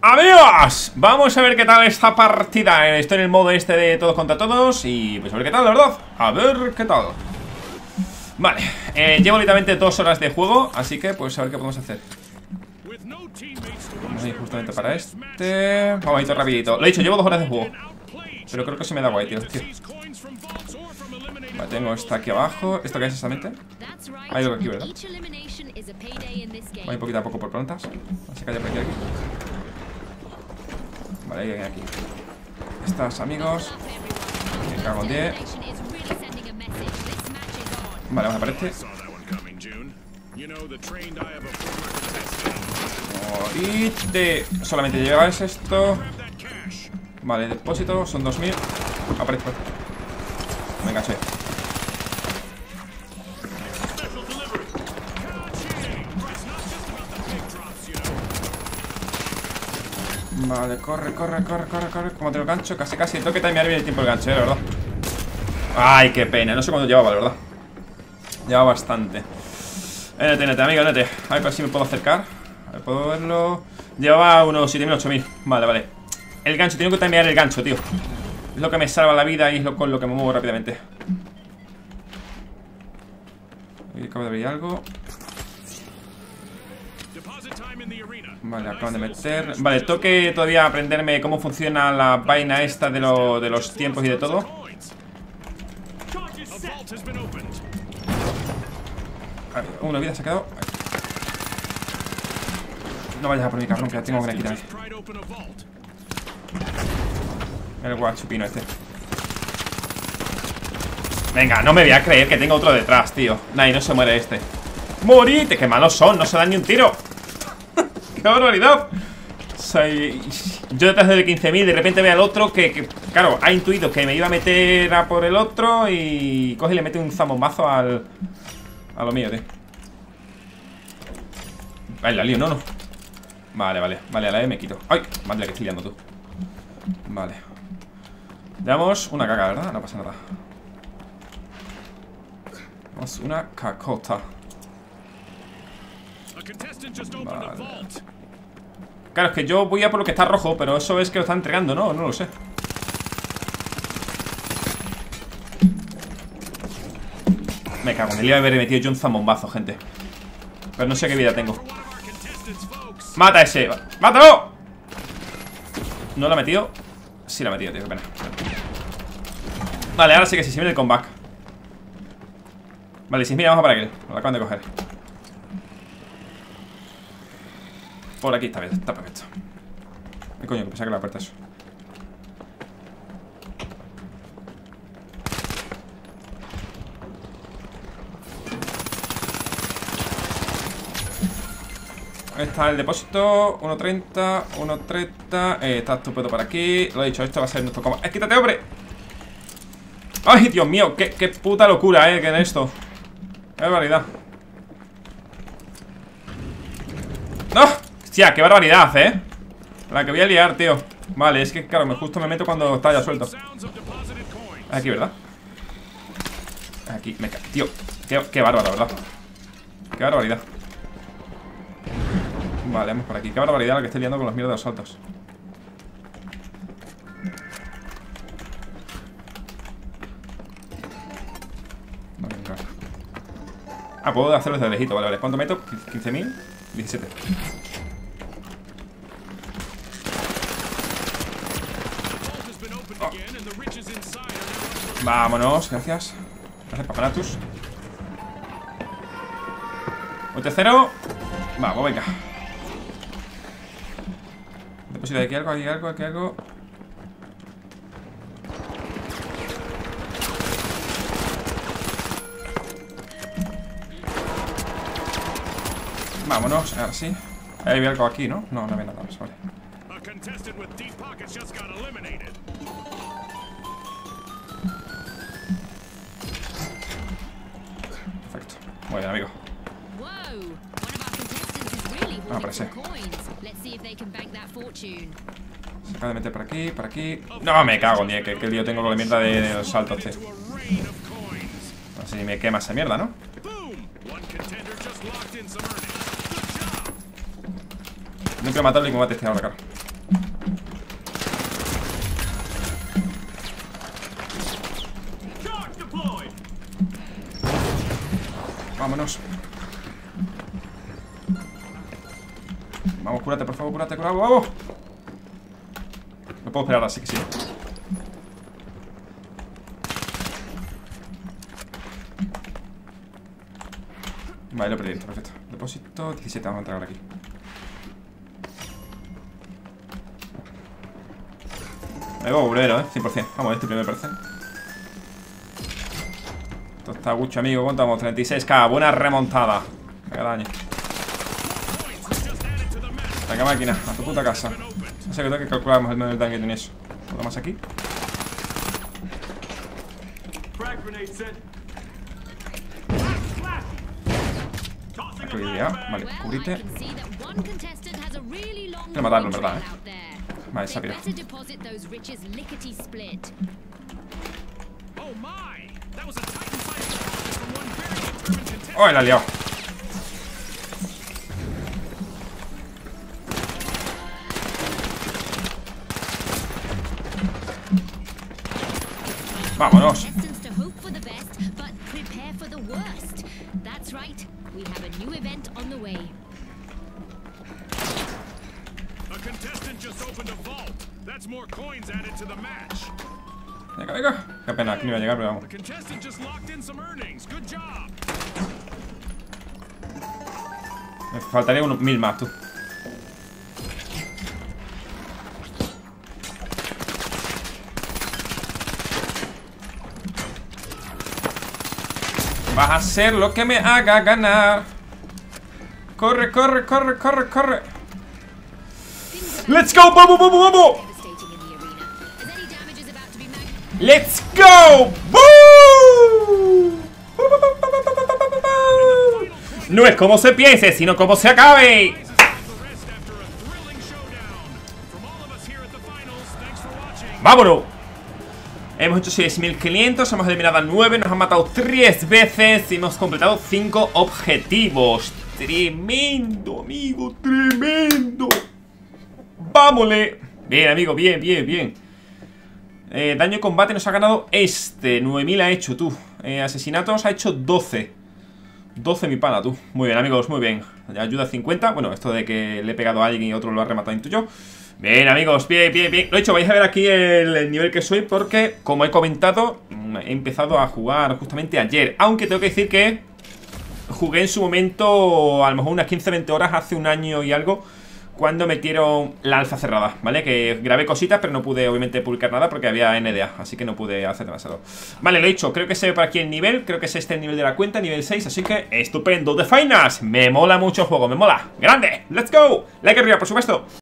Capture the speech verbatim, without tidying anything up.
Amigos, vamos a ver qué tal esta partida. Estoy en el modo este de todos contra todos. Y pues a ver qué tal, la verdad. A ver qué tal. Vale, eh, llevo literalmente dos horas de juego. Así que pues a ver qué podemos hacer. Vamos a ir justamente para este. Vamos a ir todo rapidito. Lo he dicho, llevo dos horas de juego. Pero creo que se me da guay, tío, tío. Vale, tengo esta aquí abajo. ¿Esto qué es exactamente? Hay algo aquí, ¿verdad? Voy poquito a poco por plantas. Así que haya por aquí, aquí. Vale, ahí, aquí. Estas, amigos. Me cago en diez. Vale, vamos a por este. Morite. Solamente llevas esto. Vale, depósito, son dos mil. Aparezco. Venga, che. Vale, corre, corre, corre, corre, corre. Como tengo gancho, casi, casi. Tengo que timear bien el tiempo del gancho, eh, la verdad. Ay, qué pena. No sé cuánto llevaba, la verdad. Llevaba bastante. N T, N T, amigo, N T. A ver si me puedo acercar. A ver, puedo verlo. Llevaba unos siete mil, ocho mil. Vale, vale. El gancho, tengo que timear el gancho, tío. Es lo que me salva la vida y es lo, con lo que me muevo rápidamente. Ahí acabo de abrir algo. Vale, acaban de meter. Vale, tengo que todavía aprenderme cómo funciona la vaina esta de, lo, de los tiempos y de todo. A ver, una vida se ha quedado. No vayas a por mi cabrón, que tengo que quitar. El guachupino este. Venga, no me voy a creer que tenga otro detrás, tío. Nah, y no se muere este. ¡Morite! ¡Qué malos son! ¡No se dan ni un tiro! ¡Qué barbaridad! Soy... Yo detrás del quince mil, de repente ve al otro que, que, claro, ha intuido que me iba a meter a por el otro y coge y le mete un zambombazo al... A lo mío, tío. Vale, la lío, no, no. Vale, vale, vale, a la E me quito. ¡Ay! Madre, que estoy liando tú. Vale. Damos una caca, ¿verdad? No pasa nada. Damos una cacota. Vale. Claro, es que yo voy a por lo que está rojo, pero eso es que lo está entregando, ¿no? No lo sé. Me cago en el, iba a haber metido yo un zambombazo, gente. Pero no sé qué vida tengo. ¡Mata a ese! ¡Mátalo! ¿No lo ha metido? Sí lo ha metido, tío, qué pena. Vale, ahora sí que sí, se viene el comeback. Vale, si mira, vamos para aquel. Lo acaban de coger. Por aquí está bien, está perfecto. ¿Qué coño? Que pensaba que la puerta eso. Ahí está el depósito. uno treinta, uno treinta. eh, Está estupendo por aquí. Lo he dicho, esto va a ser nuestro combo. ¡Eh, quítate, hombre! ¡Ay, Dios mío! ¡Qué, qué puta locura, eh! Que en esto. ¡Qué barbaridad! ¡No! ¡Hostia, qué barbaridad, eh! La que voy a liar, tío. Vale, es que, claro, me justo me meto cuando está ya suelto. Aquí, ¿verdad? Aquí, me cago. Tío, qué, qué bárbaro, ¿verdad? Qué barbaridad. Vale, vamos por aquí. Qué barbaridad la que estoy liando con los mierdas de los saltos. Vale, venga. Ah, puedo hacerlo desde lejito, vale, vale. ¿Cuánto meto? quince mil, diecisiete. Oh. Vámonos, gracias. Gracias, papanatus. Un tercero. Vamos, venga. Depósito de aquí algo, aquí algo, aquí algo. Vámonos, ahora sí. Ahí había algo aquí, ¿no? No, no había nada más, vale. Perfecto. Muy bien, amigo. Ah, aparece. Se acaba de meter por aquí, por aquí. No, me cago en que, que lío tengo con la mierda de, de los saltos, tío. No sé si me quema esa mierda, ¿no? No quiero matarlo y que me mate este ahora, claro. Vámonos. Vamos, cúrate, por favor, cúrate, cúrate, vamos. No puedo esperar, así que sí. Vale, lo perdí, perfecto. Depósito diecisiete, vamos a entrar aquí. Me voy a obrero, eh, cien por cien. Vamos, este primero parece. Esto está mucho, amigo. ¿Cuánto vamos? treinta y seis K, buena remontada. Venga, daño. Venga, máquina, a tu puta casa. No sé que tengo que calcular más el medio del daño que tiene eso. ¿Todo más aquí? Aquí ya, vale, cubrite. Quiero matarlo, en verdad, eh. Vale, se ha pirado. ¡Oh, la ha liado! ¡Vámonos! Venga, venga. Qué pena, aquí no iba a llegar, pero vamos. Me faltaría unos mil más, tú. Vas a ser lo que me haga ganar. Corre, corre, corre, corre, corre. Let's go, vamos, vamos, vamos. Let's go. ¡Boo! No es como se piense, sino como se acabe. ¡Vámonos! Hemos hecho seis mil quinientos, hemos eliminado a nueve, nos han matado tres veces y hemos completado cinco objetivos. Tremendo, amigo, tremendo. ¡Vámole! Bien, amigo, bien, bien, bien. eh, Daño de combate nos ha ganado este. nueve mil ha hecho, tú. eh, Asesinatos ha hecho doce. doce mi pana, tú. Muy bien, amigos, muy bien. Ayuda cincuenta. Bueno, esto de que le he pegado a alguien y otro lo ha rematado, intuyo. Bien, amigos, bien, bien, bien. Lo he dicho, vais a ver aquí el, el nivel que soy porque, como he comentado, he empezado a jugar justamente ayer. Aunque tengo que decir que jugué en su momento a lo mejor unas quince a veinte horas hace un año y algo, cuando metieron la alfa cerrada, ¿vale? Que grabé cositas, pero no pude obviamente publicar nada porque había N D A, así que no pude hacer demasiado. Vale, lo he dicho, creo que se ve por aquí el nivel. Creo que es este el nivel de la cuenta, nivel seis, así que estupendo. The Finals, me mola mucho el juego, me mola. Grande, let's go. Like arriba, por supuesto.